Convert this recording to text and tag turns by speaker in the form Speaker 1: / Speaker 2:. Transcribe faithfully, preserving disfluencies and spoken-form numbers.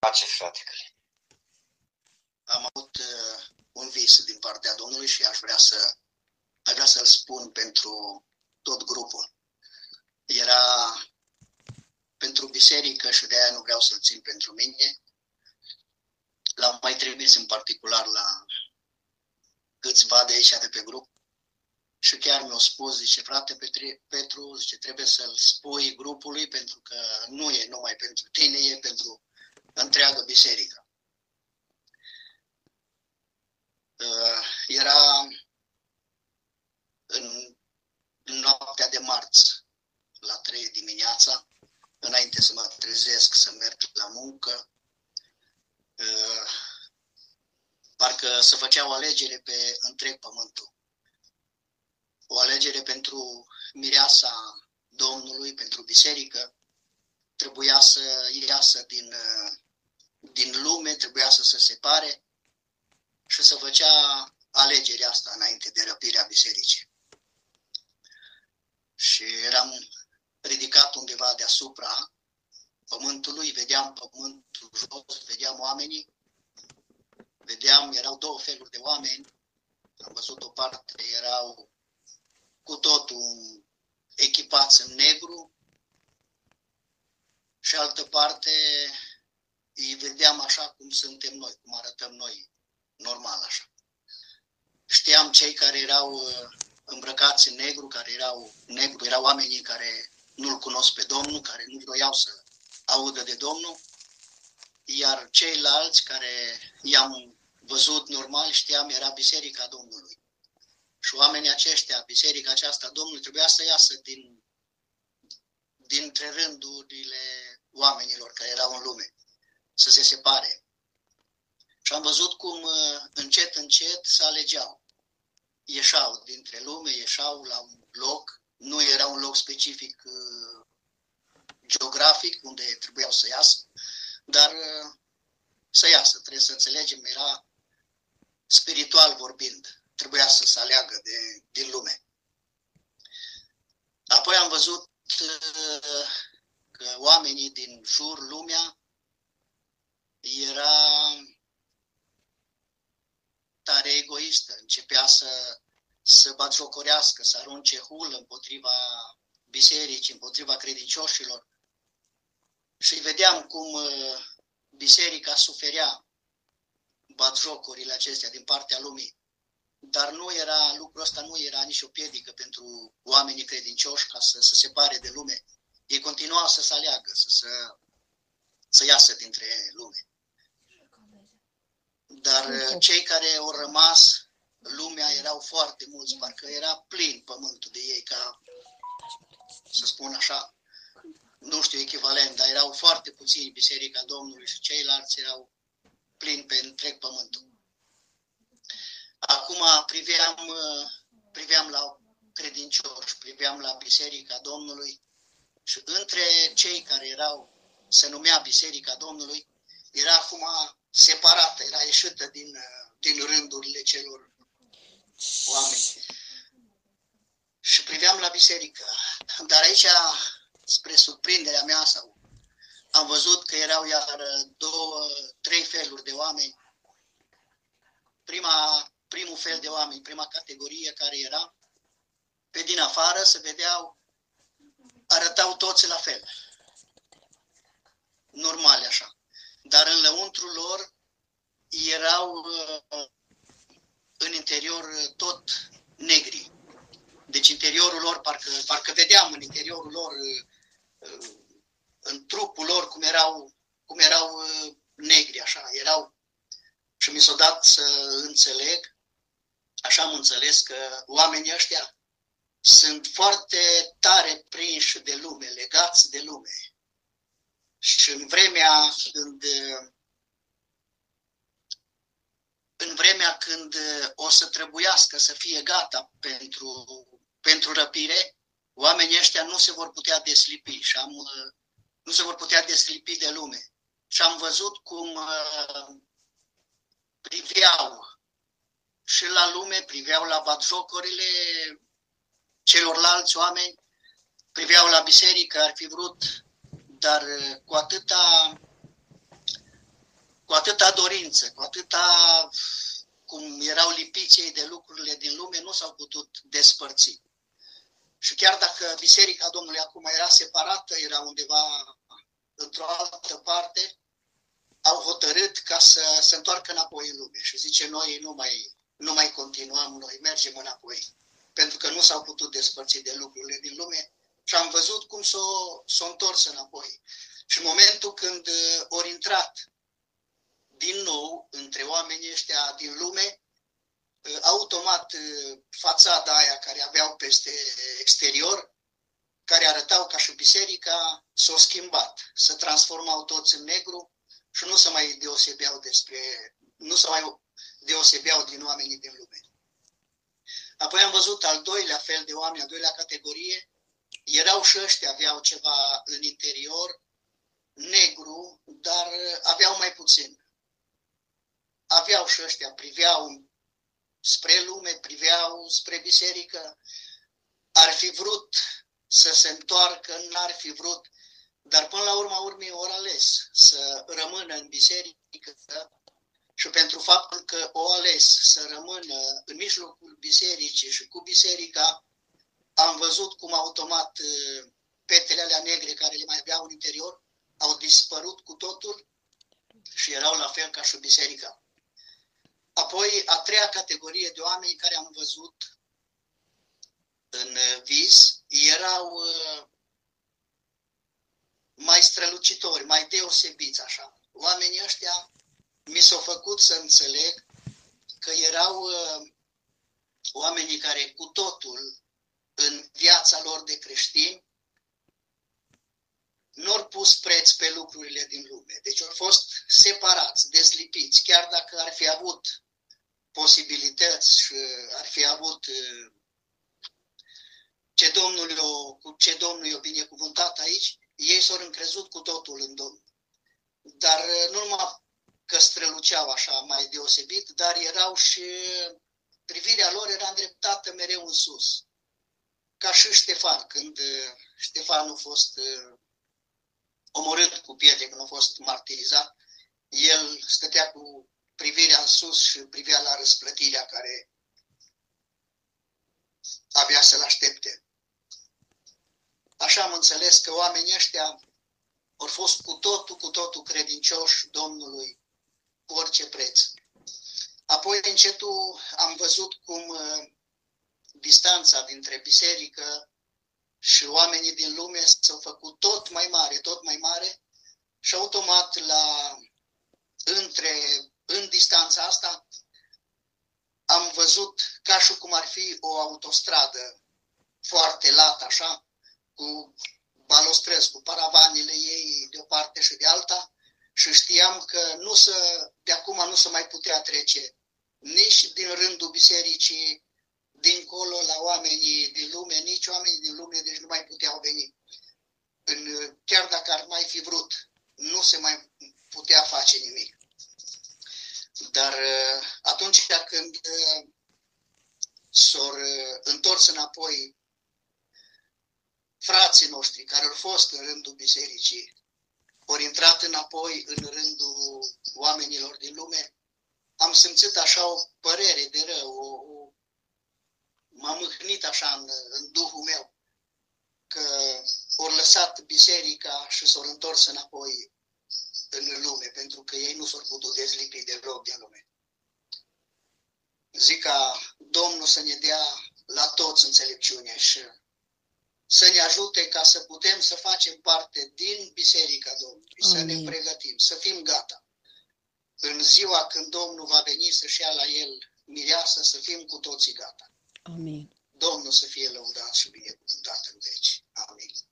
Speaker 1: Pace, frate Călin.
Speaker 2: Am avut uh, un vis din partea Domnului și aș vrea să aș vrea să-l spun pentru tot grupul. Era pentru biserică și de aia nu vreau să-l țin pentru mine. L-am mai trimis în particular la câțiva de aici de pe grup și chiar mi-a spus, zice, frate Petru, zice, trebuie să-l spui grupului pentru că nu e numai pentru tine, e pentru întreagă biserică. Uh, era în noaptea de marți, la trei dimineața, înainte să mă trezesc să merg la muncă, uh, parcă se făcea o alegere pe întreg pământul. O alegere pentru mireasa Domnului, pentru biserică, trebuia să iasă din, din lume, trebuia să se separe și să făcea alegerea asta înainte de răpirea bisericii. Și eram ridicat undeva deasupra pământului, vedeam pământul jos, vedeam oamenii, vedeam, erau două feluri de oameni, am văzut o parte, erau cu totul echipați în negru și altă parte îi vedeam așa cum suntem noi, cum arătăm noi, normal așa. Știam cei care erau îmbrăcați în negru, care erau negru, erau oamenii care nu-L cunosc pe Domnul, care nu vroiau să audă de Domnul, iar ceilalți care i-am văzut normal, știam, era Biserica Domnului. Și oamenii aceștia, biserica aceasta Domnului, trebuia să iasă din, dintre rândurile oamenilor care erau în lume, să se separe. Și am văzut cum încet, încet se alegeau. Ieșau dintre lume, ieșau la un loc, nu era un loc specific uh, geografic unde trebuiau să iasă, dar uh, să iasă, trebuie să înțelegem, era spiritual vorbind. Trebuia să se aleagă de, din lume. Apoi am văzut uh, că oamenii din jur, lumea, era tare egoistă. Începea să, să batjocorească, să arunce hulă împotriva bisericii, împotriva credincioșilor. Și vedeam cum uh, biserica suferea batjocorile acestea din partea lumii. Dar nu era, lucrul ăsta nu era nici o piedică pentru oamenii credincioși ca să se separe de lume. Ei continuau să se aleagă, să, să, să iasă dintre lume. Dar cei care au rămas, lumea, erau foarte mulți, parcă era plin pământul de ei, ca să spun așa, nu știu echivalent, dar erau foarte puțini Biserica Domnului și ceilalți erau plini pe întreg pământul. Acum priveam, priveam la credincioși, priveam la Biserica Domnului și între cei care erau, se numea Biserica Domnului, era acum separată, era ieșită din, din rândurile celor oameni. Și priveam la biserică. Dar aici, spre surprinderea mea, sau am văzut că erau iar două, trei feluri de oameni. Prima, primul fel de oameni, prima categorie care era, pe din afară se vedeau, arătau toți la fel. Normale așa. Dar în lăuntrul lor erau în interior tot negri. Deci interiorul lor, parcă, parcă vedeam în interiorul lor, în trupul lor, cum erau, cum erau negri, așa, erau. Și mi s-a dat să înțeleg, așa am înțeles, că oamenii ăștia sunt foarte tare prinși de lume, legați de lume. Și în vremea când, în vremea când o să trebuiască să fie gata pentru, pentru răpire, oamenii ăștia nu se vor putea deslipi și am, nu se vor putea deslipi de lume. Și am văzut cum priveau și la lume, priveau la batjocorile celorlalți oameni, priveau la biserică, ar fi vrut, dar cu atâta cu atâta dorință, cu atâta cum erau lipiți ei de lucrurile din lume, nu s-au putut despărți. Și chiar dacă Biserica Domnului acum era separată, era undeva într-o altă parte, au hotărât ca să se întoarcă înapoi în lume. Și zice, noi nu mai, nu mai continuăm, noi mergem înapoi. Pentru că nu s-au putut despărți de lucrurile din lume și am văzut cum s-au s-o întors înapoi. Și în momentul când ori intrat din nou între oamenii ăștia din lume, automat fațada aia care aveau peste exterior, care arătau ca și biserica, s-au schimbat. Se transformau toți în negru și nu se mai deosebeau despre, nu se mai deosebeau din oamenii din lume. Apoi am văzut al doilea fel de oameni, a doilea categorie, erau și ăștia, aveau ceva în interior, negru, dar aveau mai puțin. Aveau și ăștia, priveau spre lume, priveau spre biserică, ar fi vrut să se întoarcă, n-ar fi vrut, dar până la urma urmei ori ales să rămână în biserică și pentru faptul că o ales să rămână în mijlocul bisericii și cu biserica, am văzut cum automat petele alea negre care le mai aveau în interior au dispărut cu totul și erau la fel ca și biserica. Apoi, a treia categorie de oameni care am văzut în vis erau mai strălucitori, mai deosebiți așa. Oamenii ăștia mi s-au făcut să înțeleg că erau oamenii care cu totul în viața lor de creștini nu au pus preț pe lucrurile din lume. Deci au fost separați, dezlipiți, chiar dacă ar fi avut posibilități și ar fi avut ce Domnul o, cu ce Domnul i-a binecuvântat aici, ei s-au încrezut cu totul în Domnul. Dar nu numai că străluceau așa mai deosebit, dar erau și privirea lor era îndreptată mereu în sus. Ca și Ștefan, când Ștefan a fost omorât cu pietre, când a fost martirizat, el stătea cu privirea în sus și privea la răsplătirea care avea să-l aștepte. Așa am înțeles că oamenii ăștia au fost cu totul, cu totul credincioși Domnului, cu orice preț. Apoi, încetul, am văzut cum uh, distanța dintre biserică și oamenii din lume s-au făcut tot mai mare, tot mai mare și automat la, între, în distanța asta am văzut ca și cum ar fi o autostradă foarte lată, așa, cu balostrăzi, cu paravanele ei de o parte și de alta și știam că nu să, de acum nu se mai putea trece nici din rândul bisericii, dincolo la oamenii din lume, nici oamenii din lume, deci nu mai puteau veni. În, chiar dacă ar mai fi vrut, nu se mai putea face nimic. Dar atunci când s-au întors înapoi frații noștri care au fost în rândul bisericii, au intrat înapoi în rândul oamenilor din lume, am simțit așa o părere de rău, o, o, m-a mâhnit așa în, în duhul meu, că au lăsat biserica și s-au întors înapoi în lume, pentru că ei nu s-au putut dezlipi deloc din lume. Zic ca Domnul să ne dea la toți înțelepciune și să ne ajute ca să putem să facem parte din Biserica Domnului, Amin. Să ne pregătim, să fim gata. În ziua când Domnul va veni să-și ia la El mireasă, să fim cu toții gata.
Speaker 1: Amin.
Speaker 2: Domnul să fie lăudat și binecuvântat în veci. Amin.